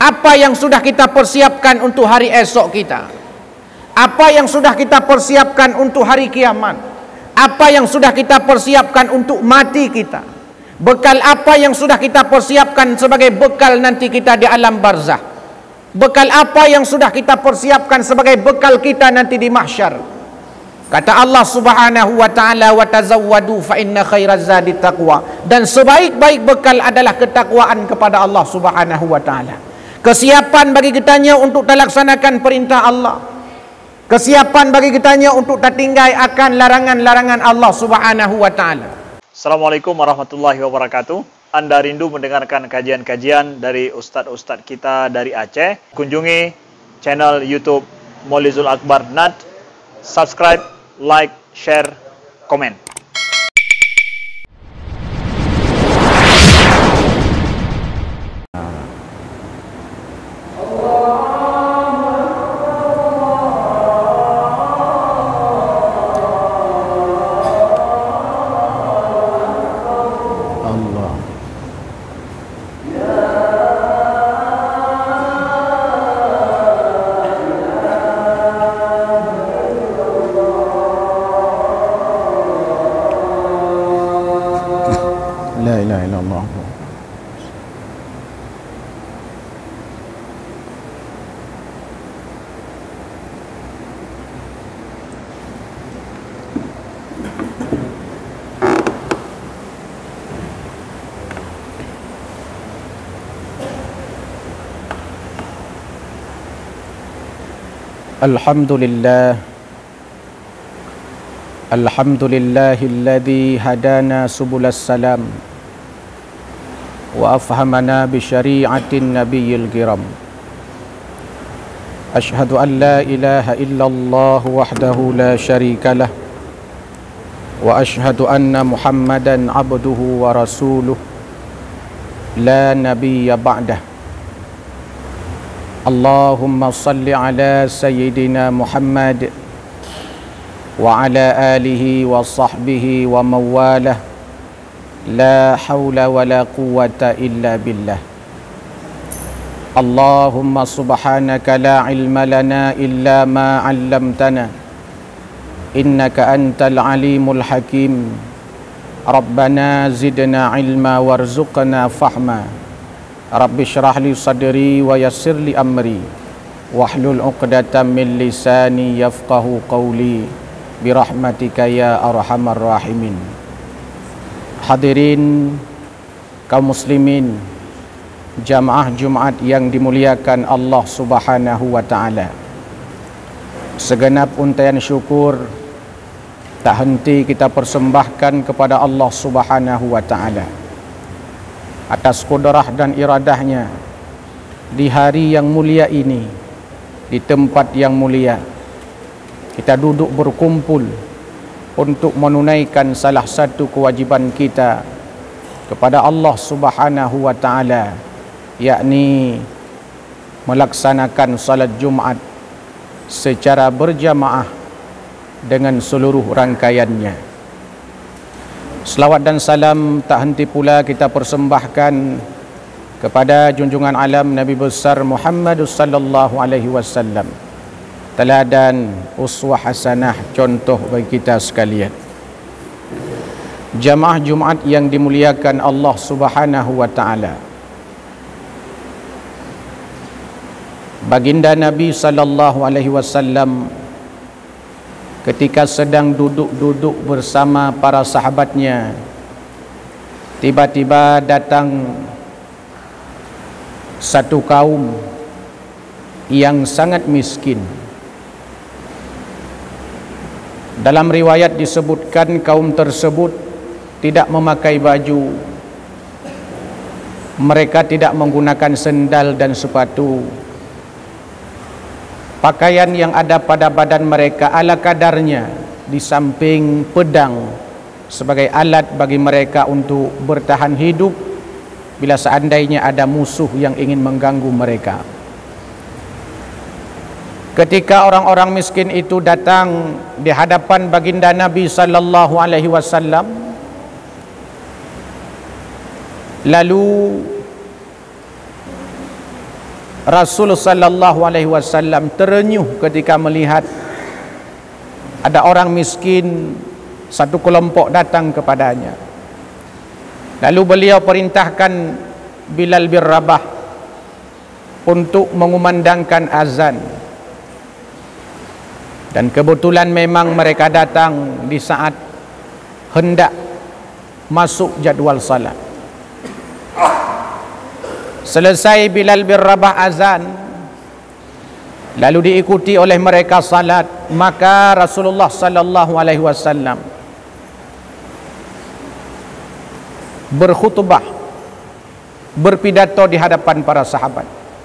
Apa yang sudah kita persiapkan untuk hari esok kita? Apa yang sudah kita persiapkan untuk hari kiamat? Apa yang sudah kita persiapkan untuk mati kita? Bekal apa yang sudah kita persiapkan sebagai bekal nanti kita di alam barzah? Bekal apa yang sudah kita persiapkan sebagai bekal kita nanti di mahsyar? Kata Allah Subhanahu wa taala, wa tazawwadu fa inna khairaz zadi taqwa. Dan sebaik-baik bekal adalah ketakwaan kepada Allah Subhanahu wa taala. Kesiapan bagi kitanya untuk terlaksanakan perintah Allah. Kesiapan bagi kitanya untuk tertinggai akan larangan-larangan Allah Subhanahu wa taala. Assalamualaikum warahmatullahi wabarakatuh. Anda rindu mendengarkan kajian-kajian dari ustadz-ustadz kita dari Aceh? Kunjungi channel YouTube Maulizul Akbar NAD. Subscribe, like, share, komen. La ilaha illallah. Alhamdulillah. Alhamdulillahilladzi hadana subulas salam wa afhamana bi syari'atin nabiyil kiram. Ashhadu an la ilaha illallah wahdahu la syarikalah wa ashhadu anna Muhammadan abduhu wa rasuluh la nabiyya ba'dah. Allahumma salli ala sayyidina Muhammad wa ala alihi wa sahbihi wa mawalah. La hawla wa la quwwata illa billah. Allahumma subhanaka la ilma lana illa ma 'allamtana innaka antal alimul hakim. Rabbana zidna ilma warzuqna fahma. Rabbi shrah li sadri wa yassir li amri wahlul 'uqdatam min lisani yafqahu qawli birahmatika ya arhamar rahimin. Hadirin kaum muslimin, jamaah Jumat yang dimuliakan Allah Subhanahu wa taala. Segenap untaian syukur tak henti kita persembahkan kepada Allah Subhanahu wa taala atas kudrah dan iradahnya di hari yang mulia ini, di tempat yang mulia kita duduk berkumpul untuk menunaikan salah satu kewajiban kita kepada Allah Subhanahu wa taala, yakni melaksanakan salat Jumat secara berjamaah dengan seluruh rangkaiannya. Selawat dan salam tak henti pula kita persembahkan kepada junjungan alam Nabi besar Muhammad sallallahu alaihi wasallam, teladan uswah hasanah, contoh bagi kita sekalian. Jamaah Jumat yang dimuliakan Allah Subhanahu wa taala, baginda Nabi sallallahu alaihi wasallam ketika sedang duduk-duduk bersama para sahabatnya, tiba-tiba datang satu kaum yang sangat miskin. Dalam riwayat disebutkan kaum tersebut tidak memakai baju, mereka tidak menggunakan sendal dan sepatu. Pakaian yang ada pada badan mereka ala kadarnya, di samping pedang sebagai alat bagi mereka untuk bertahan hidup bila seandainya ada musuh yang ingin mengganggu mereka. Ketika orang-orang miskin itu datang di hadapan baginda Nabi sallallahu alaihi wasallam, lalu Rasul sallallahu alaihi wasallam terenyuh ketika melihat ada orang miskin satu kelompok datang kepadanya. Lalu beliau perintahkan Bilal bin Rabah untuk mengumandangkan azan. Dan kebetulan memang mereka datang di saat hendak masuk jadual salat. Selesai Bilal bin Rabah azan, lalu diikuti oleh mereka salat, maka Rasulullah sallallahu alaihi wasallam berkhutbah, berpidato di hadapan para sahabat.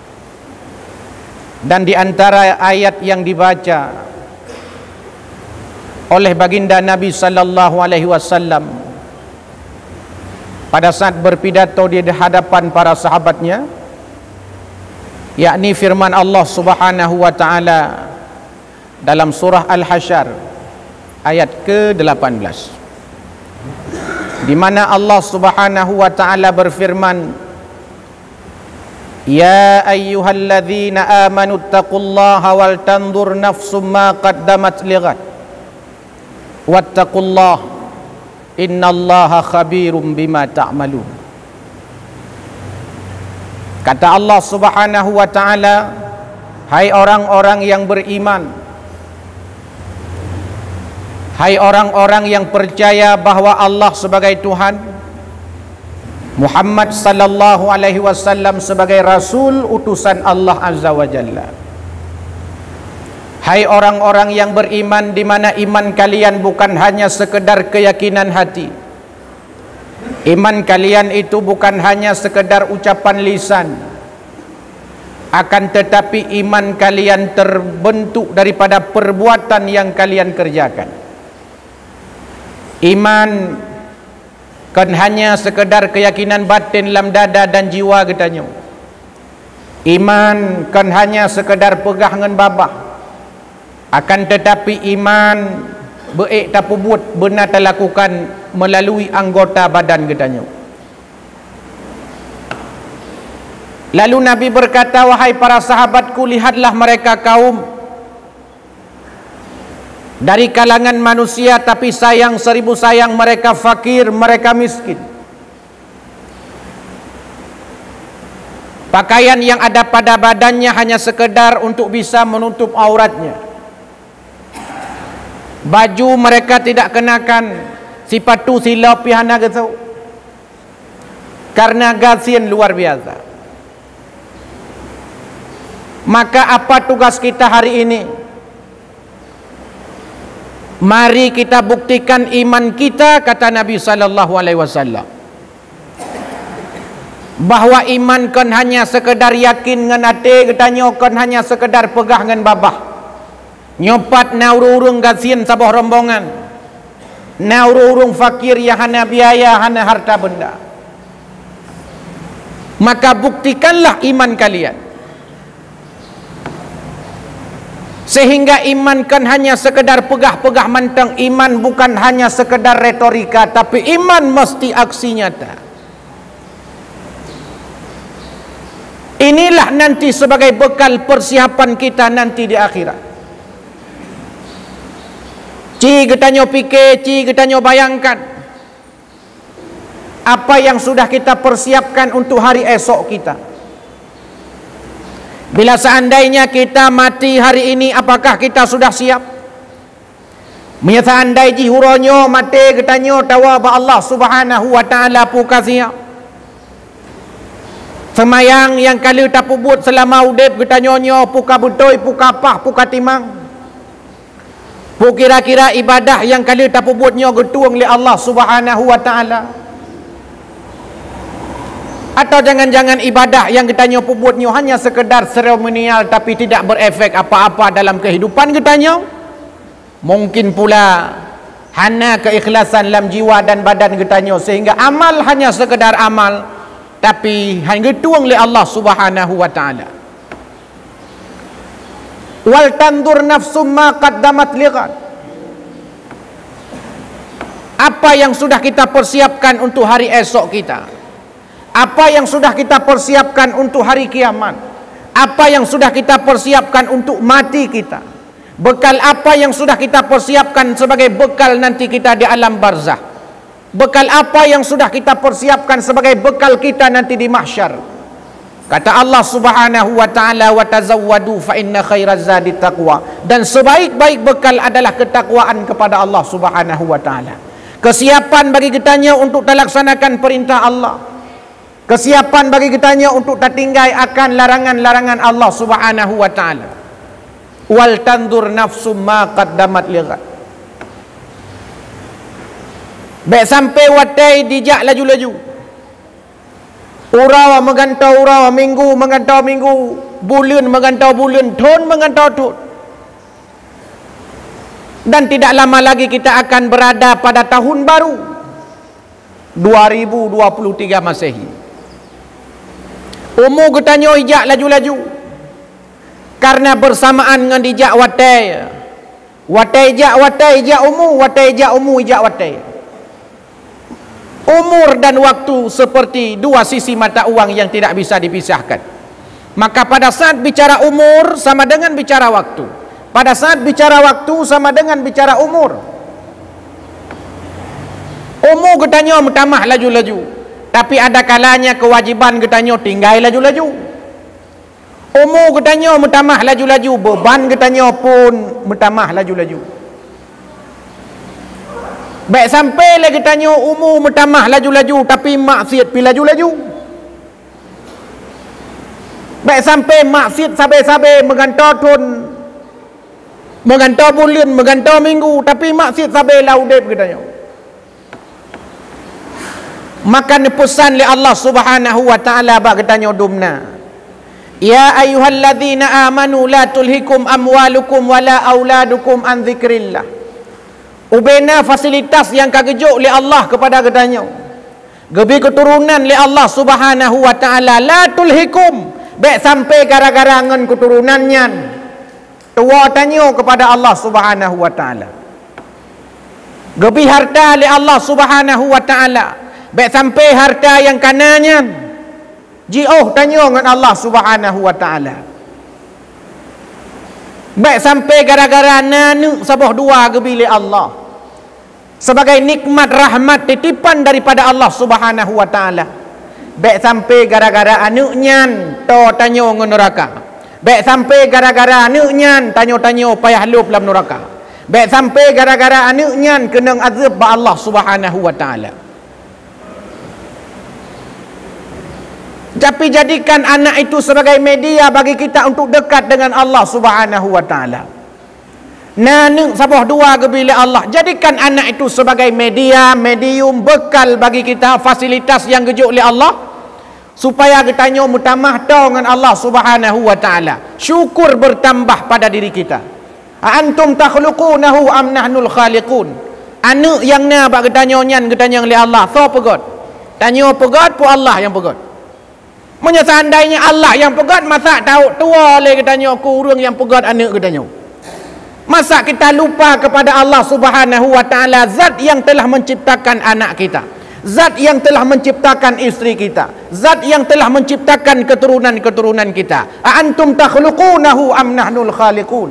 Dan di antara ayat yang dibaca oleh baginda Nabi sallallahu alaihi wasallam pada saat berpidato di hadapan para sahabatnya, yakni firman Allah Subhanahu wa taala dalam surah Al-Hasyr ayat ke-18, di mana Allah Subhanahu wa taala berfirman, ya ayyuhalladzina amanu taqullaha wal tanzur nafsum ma qaddamat lighad wattaqullaha innallaha khabirum bima ta'malun. Kata Allah Subhanahu wa taala, hai orang-orang yang beriman, hai orang-orang yang percaya bahwa Allah sebagai Tuhan, Muhammad sallallahu alaihi wasallam sebagai rasul utusan Allah azza wa jalla. Hai orang-orang yang beriman, di mana iman kalian bukan hanya sekedar keyakinan hati. Iman kalian itu bukan hanya sekedar ucapan lisan, akan tetapi iman kalian terbentuk daripada perbuatan yang kalian kerjakan. Iman kan hanya sekedar keyakinan batin dalam dada dan jiwa katanya. Iman kan hanya sekedar pegah dengan babah. Akan tetapi iman baik tak buat benar tak lakukan melalui anggota badan katanya. Lalu Nabi berkata, wahai para sahabatku, lihatlah mereka kaum dari kalangan manusia tapi sayang seribu sayang, mereka fakir, mereka miskin. Pakaian yang ada pada badannya hanya sekedar untuk bisa menutup auratnya. Baju mereka tidak kenakan, sipatu silap pihana gitu, karena gazian luar biasa. Maka apa tugas kita hari ini? Mari kita buktikan iman kita, kata Nabi sallallahu alaihi wasallam, bahwa iman kan hanya sekedar yakin dengan hati, katanya kan hanya sekedar pegah dengan babah. Nyopat naururung gasian sabah rombongan, naururung fakir yang hana biaya, hana harta benda. Maka buktikanlah iman kalian, sehingga iman kan hanya sekedar pegah-pegah manteng. Iman bukan hanya sekedar retorika, tapi iman mesti aksi nyata. Inilah nanti sebagai bekal persiapan kita nanti di akhirat. Ci getanyo pikir, ci getanyo bayangkan apa yang sudah kita persiapkan untuk hari esok kita. Bila seandainya kita mati hari ini, apakah kita sudah siap? Menyatakan ji huronyo mati getanyo tawa ba Allah Subhanahu wa taala puka siap. Semayang yang kali tapubut selama udip getanyonyo puka betoy, puka pah, puka timang. Pu kira-kira ibadah yang kali tapubutnya getuang oleh Allah Subhanahu wa taala. Atau jangan-jangan ibadah yang getanya pubutnya hanya sekedar seremonial tapi tidak berefek apa-apa dalam kehidupan getanya. Mungkin pula hanya keikhlasan dalam jiwa dan badan getanya, sehingga amal hanya sekedar amal tapi hanya getuang oleh Allah Subhanahu wa taala. Wal tandur nafsum ma qaddamat lighad. Apa yang sudah kita persiapkan untuk hari esok kita? Apa yang sudah kita persiapkan untuk hari kiamat? apa yang sudah kita persiapkan untuk mati kita, bekal apa yang sudah kita persiapkan sebagai bekal nanti kita di alam barzah, bekal apa yang sudah kita persiapkan sebagai bekal kita nanti di mahsyar. Kata Allah Subhanahu wa taala, wa tazawwadu fa inna khairaz zadi taqwa, dan sebaik-baik bekal adalah ketakwaan kepada Allah Subhanahu wa taala. Kesiapan bagi kitanya untuk melaksanakan perintah Allah, kesiapan bagi kitanya untuk tertinggal akan larangan-larangan Allah Subhanahu wa taala. Wal tandur nafsum ma qaddamat lighad. Baik sampai watai dijak laju-laju. Urawa mengantau urawa, minggu mengantau minggu, bulan mengantau bulan, tahun mengantau tahun. Dan tidak lama lagi kita akan berada pada tahun baru 2023 Masehi. Umur katanya hijak laju-laju, karena bersamaan dengan dijak watai. Watai hijak umur, watai hijak umur hijak watai. Umur dan waktu seperti dua sisi mata uang yang tidak bisa dipisahkan. Maka pada saat bicara umur sama dengan bicara waktu. Pada saat bicara waktu sama dengan bicara umur. Umur katanya bertambah laju-laju, tapi ada kalanya kewajiban katanya tinggal laju-laju. Umur katanya bertambah laju-laju, beban katanya pun bertambah laju-laju. Baik sampai lagi tanya umur bertambah laju-laju, tapi maksiat pi laju-laju. Baik sampai maksiat sabai-sabai mengantau tahun, mengantau bulan, mengantau minggu, tapi maksiat sabai laudep katanya. Maka pesan li Allah Subhanahu wa taala bak katanya dumna. Ya ayyuhalladzina amanu la tulhikum amwalukum wala auladukum an dzikrillah. Ubena fasilitas yang kagejuk oleh Allah kepada katanya, gebi keturunan oleh Allah Subhanahu wa taala, la tulhikum, baik sampai gara-gara ngan keturunannya tua tanya kepada Allah Subhanahu wa taala. Gebi harta oleh Allah Subhanahu wa taala, baik sampai harta yang kanannya jioh tanya dengan Allah Subhanahu wa taala. Baik sampai gara-gara nanu sabah dua gebili Allah sebagai nikmat rahmat titipan daripada Allah Subhanahu wa taala. Baik sampai gara-gara anaknya to tanya ngan neraka. Baik sampai gara-gara anaknya tanya-tanya payah lup dalam neraka. Baik sampai gara-gara anaknya kena azab ba Allah Subhanahu wa taala. Tapi jadikan anak itu sebagai media bagi kita untuk dekat dengan Allah Subhanahu wa taala. Nanu sabah dua gebila Allah, jadikan anak itu sebagai media, medium bekal bagi kita, fasilitas yang gejuk oleh Allah supaya kita mutamah tahu dengan Allah Subhanahu wa taala. Syukur bertambah pada diri kita. Antum takhluqunahu am nahnul khaliqun. Anak yang na bak kita nyan oleh Allah, so pegot. Tanya pegot pu Allah yang pegot. Seandainya Allah yang pegat, masa tahu tua oleh katanya kurang yang pegat anak katanya. Masa kita lupa kepada Allah Subhanahu wa taala, zat yang telah menciptakan anak kita, zat yang telah menciptakan isteri kita, zat yang telah menciptakan keturunan-keturunan kita. Antum takhluqunahu am nahnul khaliqun.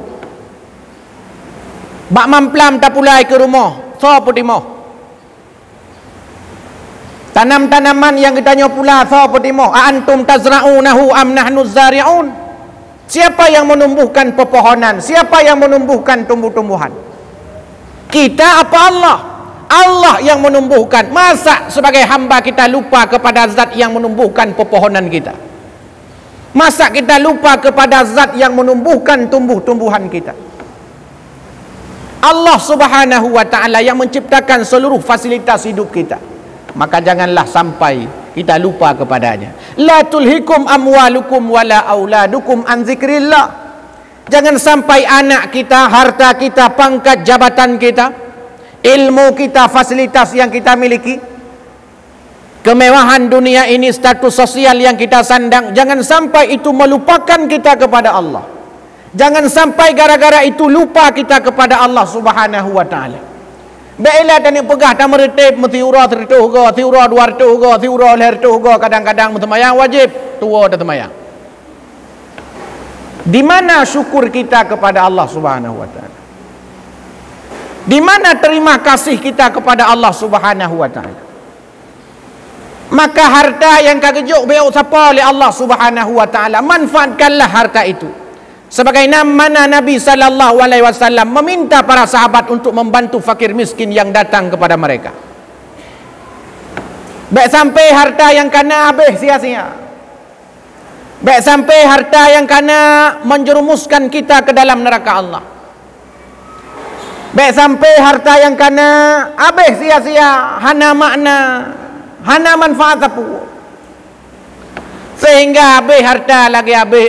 Bak mamplam tak pulai ke rumah, so putimoh. Tanam-tanaman yang ditanya pula so petimo, antum tazra'unahu am nahnu zari'un. Siapa yang menumbuhkan pepohonan? Siapa yang menumbuhkan tumbuh-tumbuhan? Kita apa Allah? Allah yang menumbuhkan. Masa sebagai hamba kita lupa kepada zat yang menumbuhkan pepohonan kita? Masa kita lupa kepada zat yang menumbuhkan tumbuh-tumbuhan kita? Allah Subhanahu wa taala yang menciptakan seluruh fasilitas hidup kita. Maka janganlah sampai kita lupa kepadanya. La tulhikum amwalukum wala auladukum an zikrillah. Jangan sampai anak kita, harta kita, pangkat jabatan kita, ilmu kita, fasilitas yang kita miliki, kemewahan dunia ini, status sosial yang kita sandang, jangan sampai itu melupakan kita kepada Allah. Jangan sampai gara-gara itu lupa kita kepada Allah Subhanahu wa taala. Baiklah tani pegah tak meretip metiura 100 go, tiura 200 go, tiura 100 go, kadang-kadang bersemayang wajib, tua dah semayang. Di mana syukur kita kepada Allah Subhanahu wa taala? Di mana terima kasih kita kepada Allah Subhanahu wa taala? Maka harta yang kagejuk beok siapa oleh Allah Subhanahu wa taala, manfaatkanlah harta itu. Sebagaimana Nabi sallallahu alaihi wasallam meminta para sahabat untuk membantu fakir miskin yang datang kepada mereka. Baik sampai harta yang kena habis sia-sia. Baik sampai harta yang kena menjerumuskan kita ke dalam neraka Allah. Baik sampai harta yang kena habis sia-sia, hana makna, hana manfaat apa. Sehingga habis harta lagi habis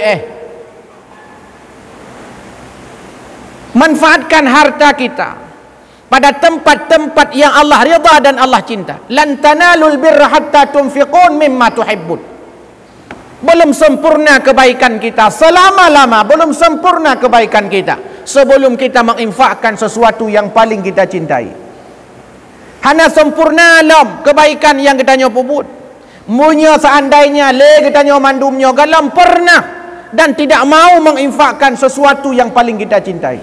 manfaatkan harta kita pada tempat-tempat yang Allah ridha dan Allah cinta. Lan tanalul birra hatta tunfiqun mimma tuhibbun. Belum sempurna kebaikan kita, selama-lama belum sempurna kebaikan kita sebelum kita menginfakkan sesuatu yang paling kita cintai. Hana sempurna lam kebaikan yang kita nyopubut. Munya seandainya le kita nyomandumnya galam pernah dan tidak mau menginfakkan sesuatu yang paling kita cintai.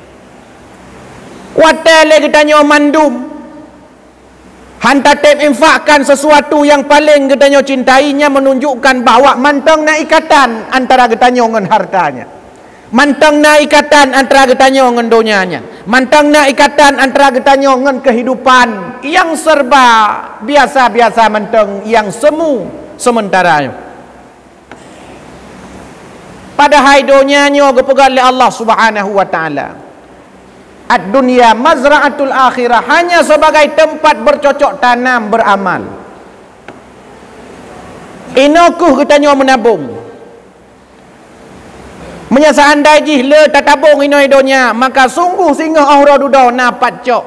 Watale kita nyomandum hantar tem infakkan sesuatu yang paling getanyo cintainya, menunjukkan bahawa mantang na ikatan antara getanyo dengan hartanya, mantang na ikatan antara getanyo dengan donyanya, mantang na ikatan antara getanyo dengan kehidupan yang serba biasa-biasa, mantang yang semu sementaranya. Padahal donyanya gepegat oleh Allah Subhanahu wa taala. Ad-dunya mazra'atul akhirah, hanya sebagai tempat bercocok tanam beramal. Inokuh ketanyo menabung. Menyasa andai jih le tatabung ino idonya, maka sungguh singa ahra duda napat cok.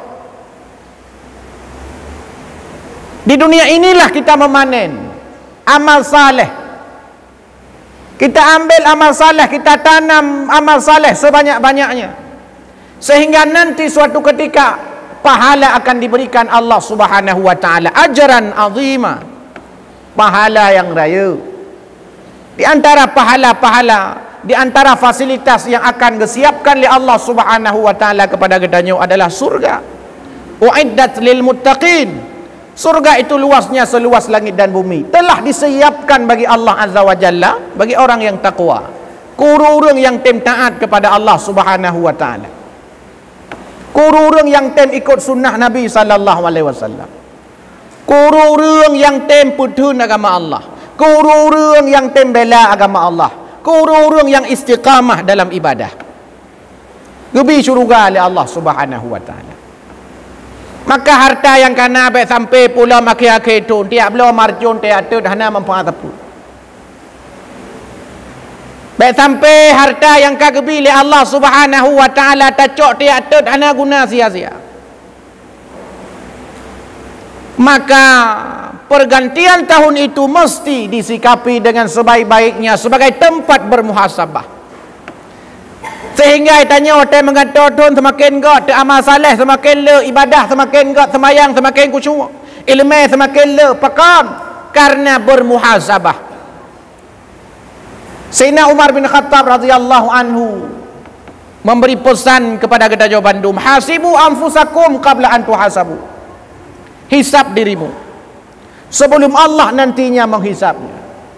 Di dunia inilah kita memanen amal saleh. Kita ambil amal saleh, kita tanam amal saleh sebanyak-banyaknya. Sehingga nanti suatu ketika pahala akan diberikan Allah Subhanahu wa taala, ajaran azima, pahala yang raya. Di antara pahala-pahala, di antara fasilitas yang akan disiapkan oleh Allah Subhanahu wa taala kepada gedanyo adalah surga. Uiddat lil muttaqin. Surga itu luasnya seluas langit dan bumi. Telah disiapkan bagi Allah Azza wa Jalla, bagi orang yang takwa. Kururung yang tem taat kepada Allah Subhanahu wa taala. Kururung yang tem ikut sunnah Nabi sallallahu alaihi wasallam. Kururung yang tem putun agama Allah. Kururung yang tem bela agama Allah. Kururung yang istiqamah dalam ibadah. Gebi syurga oleh Allah Subhanahu wa taala. Maka harta yang kana baik sampai pula maki-aki tu tiap belum marjun tiap tu hana manfaat apa. Baik sampai harta yang kagebi oleh Allah Subhanahu wa taala tacok tiap tu hana guna sia-sia. Maka pergantian tahun itu mesti disikapi dengan sebaik-baiknya sebagai tempat bermuhasabah. Sehingga tanya orang mengatakan semakin god amal saleh, semakin le ibadah, semakin god semayang, semakin khusyuk, ilmu semakin le pakam karena bermuhasabah. Sayyidina Umar bin Khattab radhiyallahu anhu memberi pesan kepada Gedajo Bandung, hasibu anfusakum qabla an tuhasabu. Hisab dirimu sebelum Allah nantinya menghisabnya.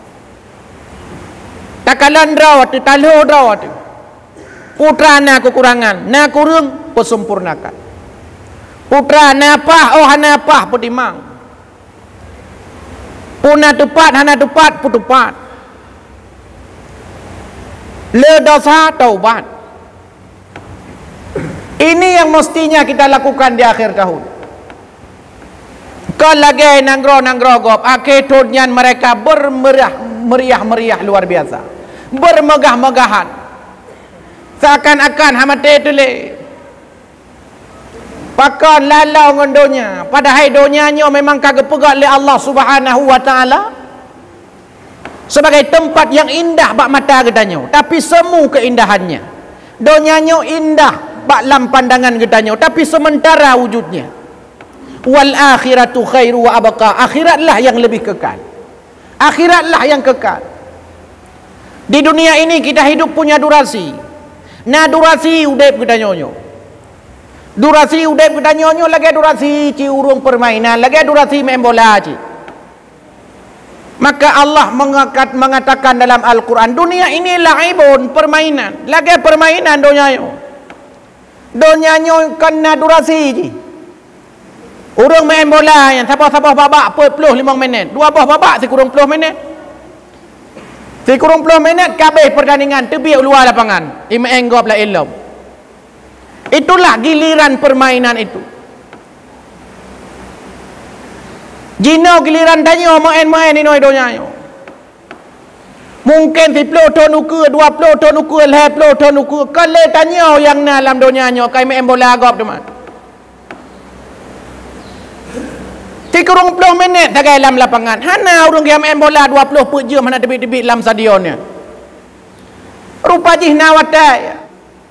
Takalan rawat, taluh rawat. Putra na kekurangan, na kurung pesempurnakan. Putra na pah, oh hana pah pedimang. Puna tepat, hana tepat, putupat. Le dosa taubat. Ini yang mestinya kita lakukan di akhir tahun. Kalau lagi nanggro gop, akhir tahun mereka bermeriah luar biasa, bermegah-megahan, seakan-akan hamate tule. Pakan lalau ngondonya, padahal donyanya memang kagak pegat oleh Allah Subhanahu wa taala sebagai tempat yang indah bak mata gedanyo, tapi semu keindahannya. Donyanya indah bak lam pandangan gedanyo, tapi sementara wujudnya. Wal akhiratu khairu wa abqa. Akhiratlah yang lebih kekal. Akhiratlah yang kekal. Di dunia ini kita hidup punya durasi. Nah durasi udep kita nyonyo. Durasi udep kita nyonyo lagi durasi ci urung permainan, lagi durasi main bola ci. Maka Allah mengatakan dalam Al-Quran, dunia ini laibun, permainan. Lagi permainan donyayo. Donyayo kena durasi ci. Urung main bola yang siapa-siapa babak 45 minit. 2 babak si kurang 10 minit. Si kurang 10 minit kabeh pertandingan tebiak luar lapangan. Enggop la ilm. Itulah giliran permainan itu. Jino giliran danyo main-main ini donyayo. Mungkin 10 ton ukur, 20 ton ukur, 10 ton ukur. Kalau tanyo yang dalam donyayo kai main bola gop teman. 30 minit tak dalam lapangan. Hana orang yang main bola 20 per jam hana tebik-tebik dalam stadionnya. Rupa jihna watai.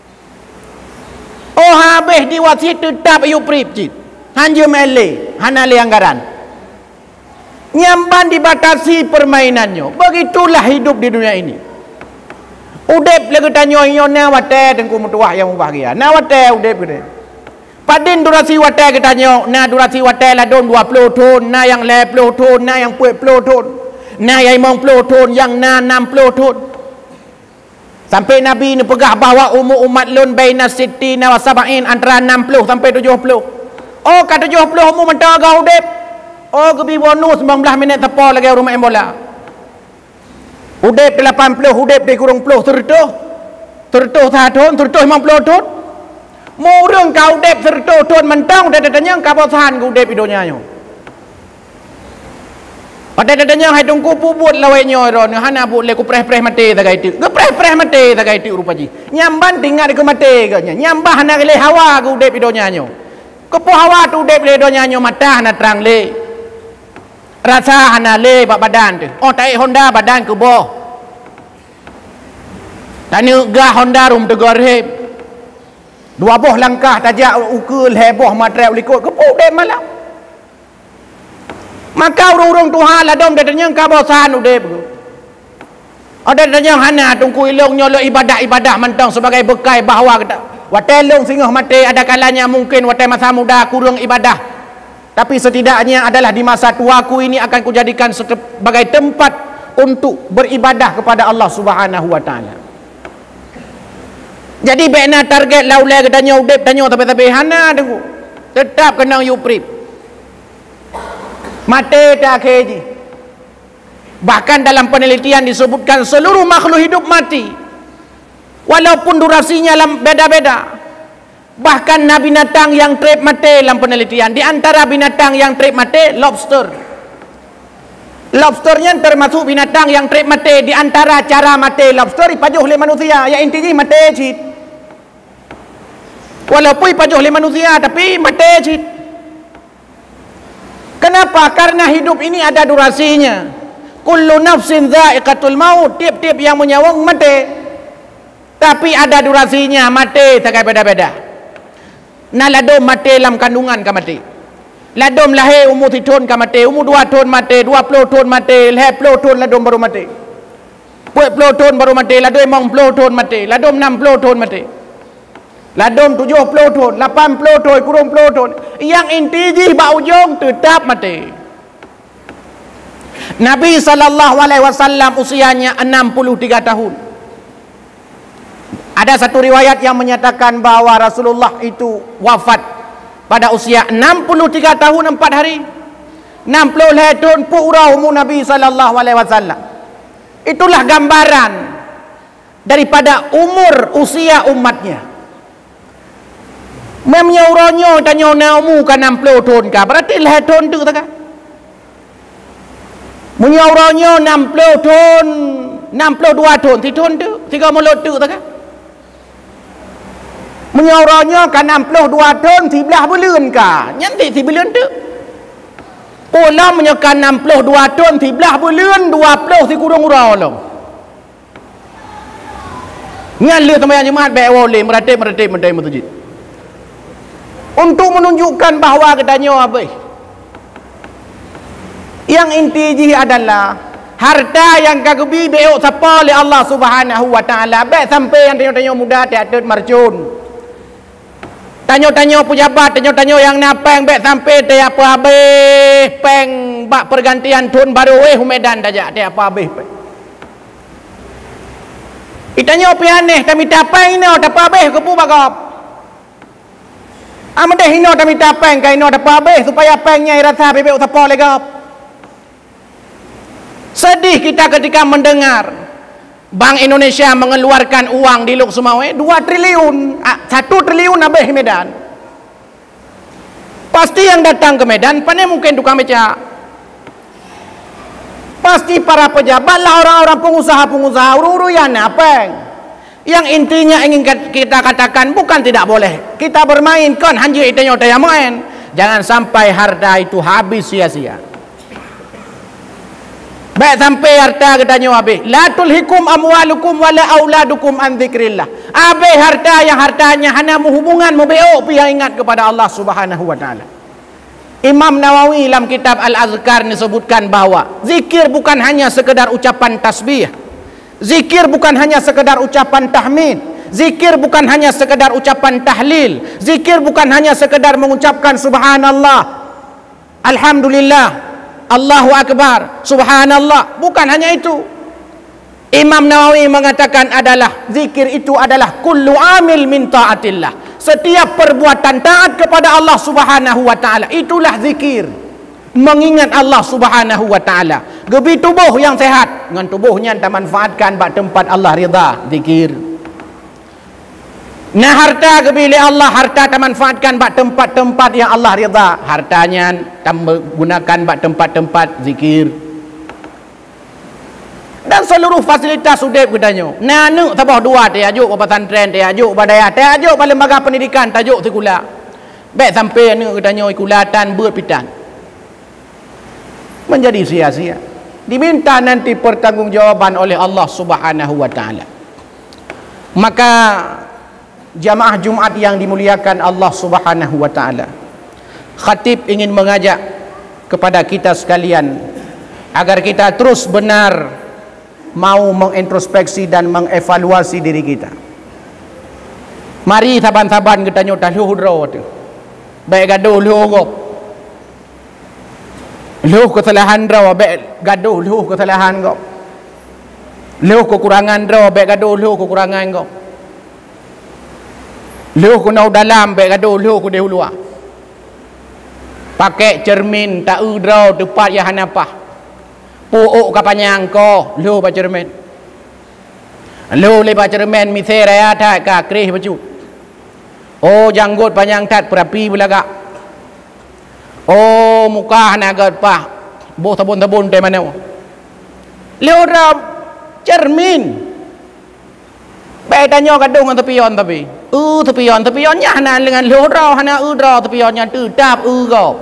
Oh habis di wasit tetap ayu prip cik. Hanja mele, hana le anggaran. Nyamban dibatasi permainannya. Begitulah hidup di dunia ini. Udep lagi tanya na watai tengku mutuah yang bahagia. Na watai udep gede. Padin durasi watai kita tanya, na durasi watai lah don 20 ton, na yang 10 ton, na yang 10 ton, na yang 50 ton, yang na 60 ton. Sampai Nabi ni pegah bahawa umur umat lun baina sittina wa sab'in, antara 60 sampai 70. Oh kata 70 umur mentah agak udep. Oh kebi bonus 19 minit tepa lagi rumah bola. Udep 80, udep di kurung 10 tertuh. Tertuh 1 ton, tertuh 50 ton. Murung kau udep tertuh ton mentang udah datanya kapasan ku udep idonya yo. Pada datanya hai tungku pubut lawenyo ron hana bu le ku preh-preh mati tagai tu. Ke preh-preh mati tagai tu rupaji. Nyamban tinggal di ku mati ganya. Nyambah hana le hawa ku udep idonya yo. Kepo hawa tu udep le idonya yo mata hana terang le. Rasa hana le bak badan tu. Oh tai Honda badan ke boh. Tanu gah Honda rum tegar he. 2 boh langkah tajak ukul heboh matre ulikut kepo udep malam. Maka urung Tuhan lah dom datanya kabosan udep. Ada datanya hana tungku ilung nyolo ibadah-ibadah mentang sebagai bekai bahawa kita. Watai long singoh mati ada kalanya mungkin watai masa muda kurang ibadah. Tapi setidaknya adalah di masa tuaku ini akan kujadikan sebagai tempat untuk beribadah kepada Allah Subhanahu wa taala. Jadi bena target laulai katanya udep tanya tapi hana tunggu. Tetap kena yuprip. Mati tak keji. Bahkan dalam penelitian disebutkan seluruh makhluk hidup mati. Walaupun durasinya beda-beda. Bahkan binatang yang trip mati dalam penelitian. Di antara binatang yang trip mati, lobster. Lobsternya termasuk binatang yang trip mati. Di antara cara mati lobster ipajuh oleh manusia. Ya intinya mati cit. Walaupun ipajuh oleh manusia tapi mati cit. Kenapa? Karena hidup ini ada durasinya. Kullu nafsin dha'iqatul maut. Tiap-tiap yang menyawang mati. Tapi ada durasinya. Mati tak beda-beda. Nah ladom mati dalam kandungan ka mati. Ladom lahir umur 3 tahun ka mati. Umur 2 tahun mati. 20 tahun mati. 10 tahun ladom baru mati. 10 tahun baru mati. Ladom 50 tahun mati. Ladom 60 tahun mati. Ladom 70 tahun, 80 tahun, kurang 10 tahun. Yang inti bau ujung tetap mati. Nabi SAW usianya 63 tahun. Ada satu riwayat yang menyatakan bahawa Rasulullah itu wafat pada usia 63 tahun 4 hari. 60 tahun pura umur Nabi SAW. Itulah gambaran daripada umur usia umatnya. Memnyauronyo tanya naumu kan 60 tahun kah? Berarti lah tahun tu tak? Menyauronyo 60 tahun, 62 tahun, 3 tahun tu, 3 mulut tu tak? Menyauronyo kan 62 tahun, 11 bulan kah? Nyantik 11 bulan tu. Pula menyokan 62 tahun, 11 bulan, 20 si kurang urau lo. Ngan lu sama yang jemaat baik boleh meratip masjid. Untuk menunjukkan bahawa katanya apa? Yang inti adalah Harta yang kagubi beok siapa oleh Allah Subhanahu wa taala. Baik sampai yang tanya-tanya muda tiada marjun. Tanya-tanya pejabat, tanya-tanya yang napang baik sampai tiada apa habis peng bak pergantian tahun baru Medan saja tiada apa habis. Itanya apa aneh kami tapang ino tak apa habis ke pu bagap. Amade hino kami tapang kai ino tak apa habis supaya pengnya rasa beok siapa oleh gap. Sedih kita ketika mendengar Bank Indonesia mengeluarkan uang di Luk Sumawe 2 triliun, 1 triliun habis Medan. Pasti yang datang ke Medan pandai mungkin tukang beca. Pasti para pejabat lah, orang-orang pengusaha-pengusaha uru-uruyan apa. Yang intinya ingin kita katakan bukan tidak boleh kita bermain kan hanji itanya daya main. Jangan sampai harta itu habis sia-sia. Baik sampai harta katanya habis. La tulhikum amwalukum wala auladukum an dzikrillah. Habis harta yang hartanya hanya hubungan beok yang ingat kepada Allah Subhanahu wa taala. Imam Nawawi dalam kitab Al-Azkar disebutkan bahawa zikir bukan hanya sekedar ucapan tasbih. Zikir bukan hanya sekedar ucapan tahmid. Zikir bukan hanya sekedar ucapan tahlil. Zikir bukan hanya sekedar mengucapkan subhanallah, alhamdulillah, Allahu Akbar, subhanallah. Bukan hanya itu. Imam Nawawi mengatakan adalah zikir itu adalah kullu amil min taatillah. Setiap perbuatan taat kepada Allah Subhanahu wa taala itulah zikir. Mengingat Allah Subhanahu wa taala. Gebi tubuh yang sehat dengan tubuhnya tak manfaatkan bak tempat Allah ridha, zikir. Nah harta kebili Allah, harta tak manfaatkan bak tempat-tempat yang Allah ridha, hartanya tak gunakan bak tempat-tempat zikir. Dan seluruh fasilitas sudah katanya. Nah nu tabah dua dia ajuk pesantren, dia ajuk badaya, dia ajuk lembaga pendidikan, tajuk sekolah. Baik sampai nu katanya ikulatan berpitan. Menjadi sia-sia. Diminta nanti pertanggungjawaban oleh Allah Subhanahu wa taala. Maka jamaah Jumat yang dimuliakan Allah Subhanahu wa taala, khatib ingin mengajak kepada kita sekalian agar kita terus benar mau mengintrospeksi dan mengevaluasi diri kita. Mari saban-saban kita nyota luhur tu. Baik gaduh luhur. Luh kesalahan raw baik gaduh luh kesalahan kau. Luh kekurangan raw baik gaduh luh kekurangan kau. Luh kunau dalam baik gaduh luh ku deh luar. Pakai cermin tak udraw tepat ya hanapah. Puuk kapanyang ko luh ba cermin. Luh le ba cermin mise raya tak ka krih baju. Oh janggut panjang tat perapi belaga. Oh muka naga pah. Boh tabun-tabun dari mana? Luh rab cermin. Baik tanya kadung dengan tepion tapi. Tepionnya hana dengan lorau hana udra tepionnya tetap gop.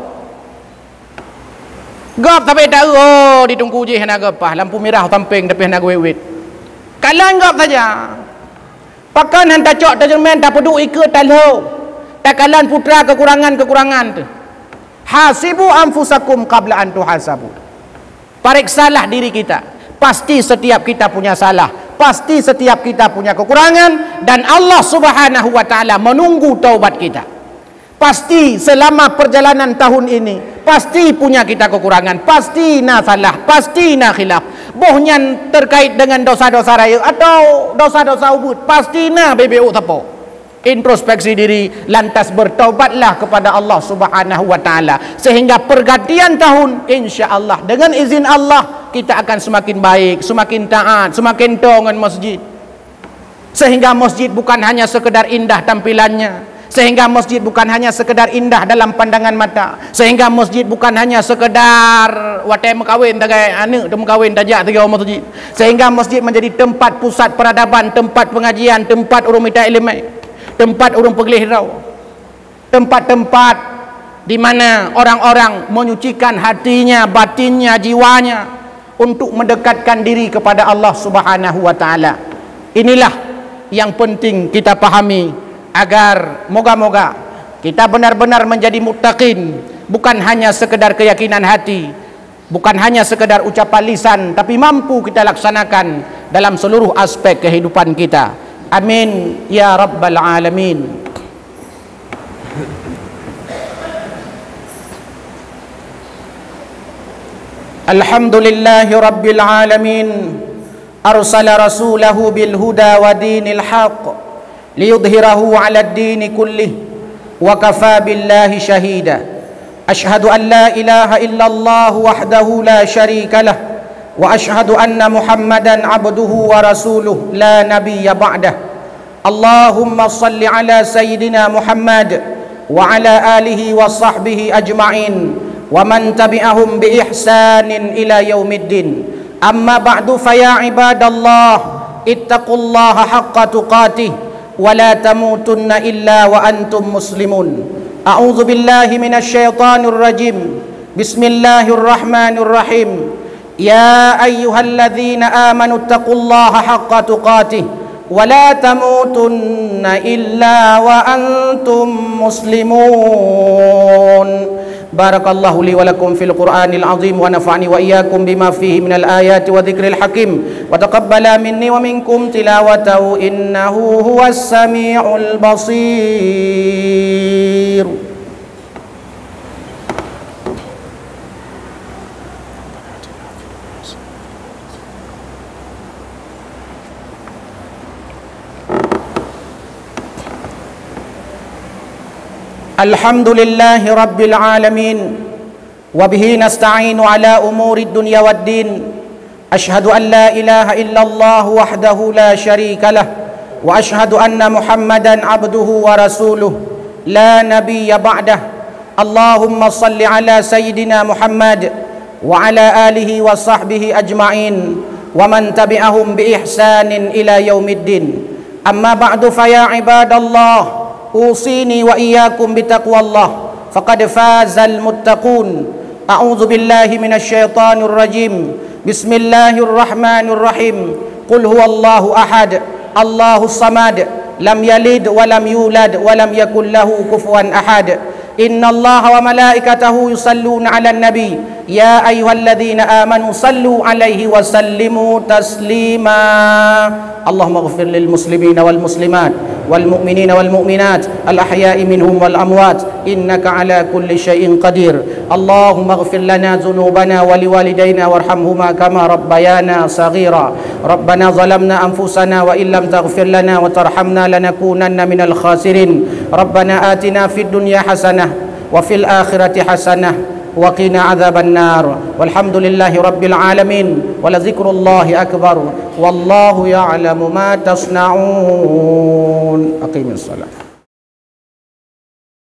Gop tapi tak ditunggu je hana gopah lampu merah samping tapi hana wewit. Kalan gop saja. Pakan hantar cok terjemahan tak peduk ikut talau. Tak kalan putra kekurangan tu. Hasibu anfusakum qabla an tuhasabu. Pariksalah diri kita. Pasti setiap kita punya salah. Pasti setiap kita punya kekurangan dan Allah Subhanahu wa taala menunggu taubat kita. Pasti selama perjalanan tahun ini pasti punya kita kekurangan, pasti na salah, pasti na khilaf. Bohnya terkait dengan dosa-dosa raya atau dosa-dosa ubud, pasti na BBU tapo. Introspeksi diri lantas bertaubatlah kepada Allah Subhanahu wa taala sehingga pergantian tahun insya-Allah dengan izin Allah kita akan semakin baik, semakin taat, semakin tongan masjid. Sehingga masjid bukan hanya sekedar indah tampilannya, sehingga masjid bukan hanya sekedar indah dalam pandangan mata, sehingga masjid bukan hanya sekedar watai mekawin tagai anak tu mekawin tajak tiga masjid, sehingga masjid menjadi tempat pusat peradaban, tempat pengajian, tempat urung minta ilmu, tempat urung pergelih rau, tempat-tempat di mana orang-orang menyucikan hatinya, batinnya, jiwanya untuk mendekatkan diri kepada Allah Subhanahu wa taala. Inilah yang penting kita pahami agar moga-moga kita benar-benar menjadi muttaqin, bukan hanya sekedar keyakinan hati, bukan hanya sekedar ucapan lisan, tapi mampu kita laksanakan dalam seluruh aspek kehidupan kita. Amin ya rabbal alamin. Alhamdulillahi rabbil alamin, arsala rasulahu bil huda wa dinil haqq liyudhhirahu 'ala ad-din kullih wa kafa billahi shahida. Ashhadu an la ilaha illallah wahdahu la sharika lah wa ashhadu anna Muhammadan abduhu wa rasuluh la nabiyya ba'dah. Allahumma salli ala sayyidina Muhammad wa ala alihi wa sahbihi ajma'in wa man tabi'ahum bi ihsanin ila yaumiddin. Amma ba'du, fa ya ibadallah ittaqullaha haqqa tuqatih wa la tamutunna illa wa antum muslimun. A'udzu billahi minasy syaithanir rajim. Bismillahirrahmanirrahim. Ya ayyuhalladzina amanu ittaqullaha haqqa tuqatih wa la tamutunna illa wa antum muslimun. Barakallahu li wa lakum fil Qur'anil azim wa nafa'ani wa iyyakum bima fihi minal ayati wa dzikril hakim wa taqabbala minni wa minkum tilawatahu innahu huwas samiul basir. Alhamdulillahi rabbil alamin wa bihi nasta'inu ala umuri dunya waddin. Ashhadu an la ilaha illallah wahdahu la sharika lah wa ashhadu anna Muhammadan abduhu wa rasuluh la nabiyya ba'dah. Allahumma salli ala sayyidina Muhammad wa ala alihi wa sahbihi ajma'in wa man tabi'ahum bi ihsanin ila yaumiddin. Amma ba'du, fa ya ibadallah أوصيني وإياكم بتقوى الله فقد فاز المتقون. أعوذ بالله من الشيطان الرجيم. بسم الله الرحمن الرحيم. قل هو الله أحد الله الصمد لم يلد ولم يولد ولم يكن له كفوا أحد. إن الله وملائكته يصلون على النبي يا أيها الذين آمنوا صلوا عليه وسلموا تسليما. اللهم اغفر للمسلمين والمسلمات والمؤمنين والمؤمنات الأحياء منهم والأموات إنك على كل شيء قدير. اللهم اغفر لنا ذنوبنا ولوالدينا وارحمهما كما ربيانا صغيرا. ربنا ظلمنا أنفسنا وإن لم تغفر لنا وترحمنا لنكونن من الخاسرين. ربنا آتنا في الدنيا حسنة وفي الآخرة حسنة وقنا عذاب النار. والحمد لله رب العالمين ولذكر الله أكبر والله يعلم ما تصنعون. أقيم الصلاة.